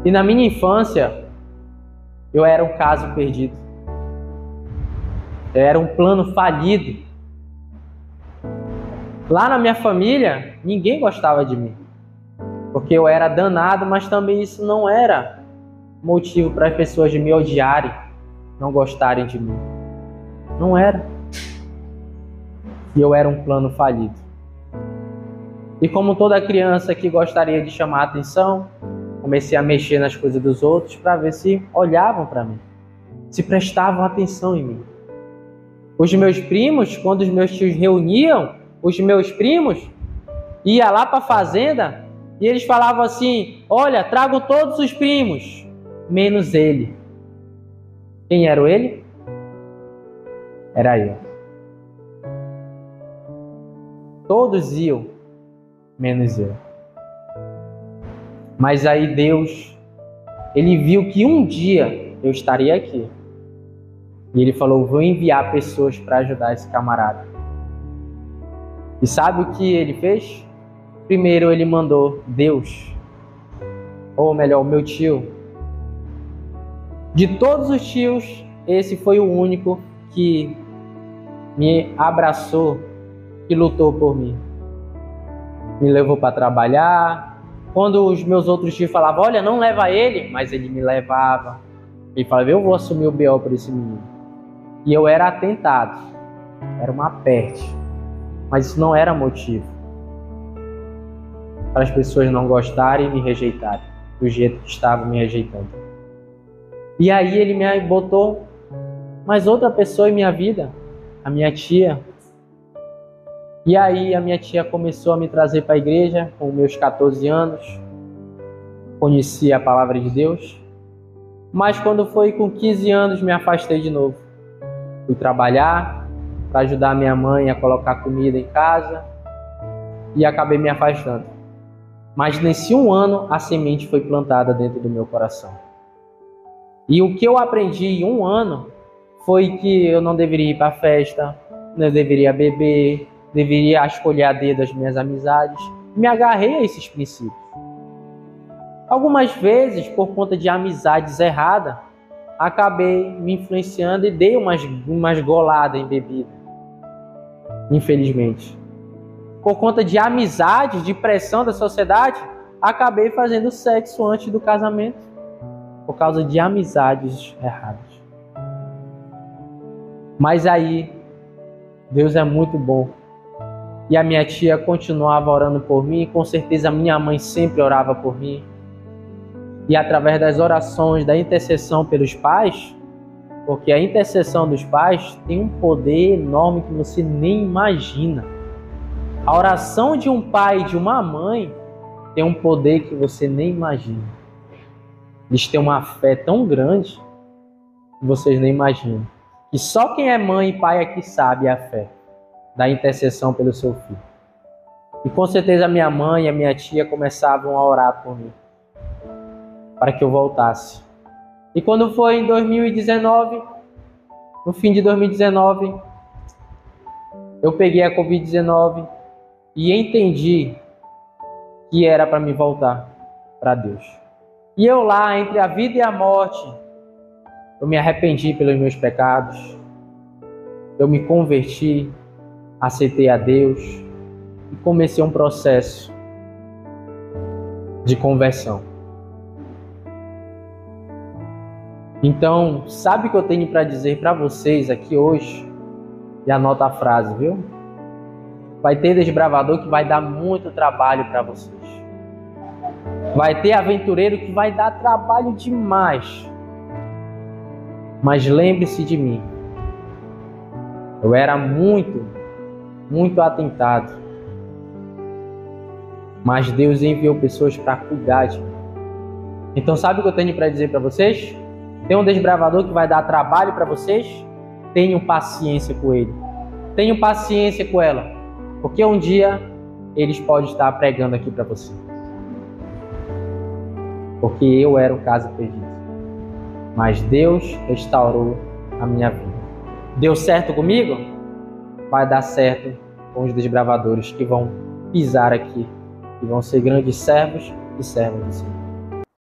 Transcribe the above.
E na minha infância, eu era um caso perdido. Eu era um plano falido. Lá na minha família, ninguém gostava de mim. Porque eu era danado, mas também isso não era motivo para as pessoas me odiarem, não gostarem de mim. Não era. E eu era um plano falido. E como toda criança que gostaria de chamar a atenção, comecei a mexer nas coisas dos outros para ver se olhavam para mim, se prestavam atenção em mim. Os meus primos, quando os meus tios reuniam, os meus primos iam lá para a fazenda e eles falavam assim: olha, trago todos os primos, menos ele. Quem era ele? Era eu. Todos iam, menos eu. Mas aí Deus, Ele viu que um dia eu estaria aqui. E Ele falou: vou enviar pessoas para ajudar esse camarada. E sabe o que Ele fez? Primeiro Ele mandou Deus, ou melhor, o meu tio. De todos os tios, esse foi o único que me abraçou, que lutou por mim. Me levou para trabalhar. Quando os meus outros tios falavam: olha, não leva ele, mas ele me levava. Ele falava: eu vou assumir o B.O. por esse menino. E eu era atentado, era uma peste, mas isso não era motivo para as pessoas não gostarem e me rejeitarem do jeito que estavam me rejeitando. E aí ele me botou mais outra pessoa em minha vida, a minha tia. E aí a minha tia começou a me trazer para a igreja com meus 14 anos. Conheci a palavra de Deus. Mas quando foi com 15 anos me afastei de novo. Fui trabalhar para ajudar minha mãe a colocar comida em casa e acabei me afastando. Mas nesse um ano a semente foi plantada dentro do meu coração. E o que eu aprendi em um ano foi que eu não deveria ir para a festa, não deveria beber, deveria escolher a dedo as minhas amizades. Me agarrei a esses princípios. Algumas vezes, por conta de amizades erradas, acabei me influenciando e dei umas goladas em bebida. Infelizmente. Por conta de amizades, de pressão da sociedade, acabei fazendo sexo antes do casamento. Por causa de amizades erradas. Mas aí, Deus é muito bom. E a minha tia continuava orando por mim, com certeza a minha mãe sempre orava por mim. E através das orações, da intercessão pelos pais, porque a intercessão dos pais tem um poder enorme que você nem imagina. A oração de um pai e de uma mãe tem um poder que você nem imagina. Eles têm uma fé tão grande que vocês nem imaginam. E só quem é mãe e pai aqui sabe a fé da intercessão pelo seu filho. E com certeza a minha mãe e a minha tia começavam a orar por mim, para que eu voltasse. E quando foi em 2019, no fim de 2019, eu peguei a Covid-19 e entendi que era para me voltar para Deus. E eu lá, entre a vida e a morte, eu me arrependi pelos meus pecados, eu me converti, aceitei a Deus e comecei um processo de conversão. Então, sabe o que eu tenho para dizer para vocês aqui hoje? E anota a frase, viu? Vai ter desbravador que vai dar muito trabalho para vocês. Vai ter aventureiro que vai dar trabalho demais. Mas lembre-se de mim. Eu era muito atentado. Mas Deus enviou pessoas para cuidar de mim. Então sabe o que eu tenho para dizer para vocês? Tem um desbravador que vai dar trabalho para vocês? Tenham paciência com ele. Tenham paciência com ela. Porque um dia eles podem estar pregando aqui para você. Porque eu era um caso perdido. Mas Deus restaurou a minha vida. Deu certo comigo? Vai dar certo com os desbravadores que vão pisar aqui. E vão ser grandes servos e servas do Senhor.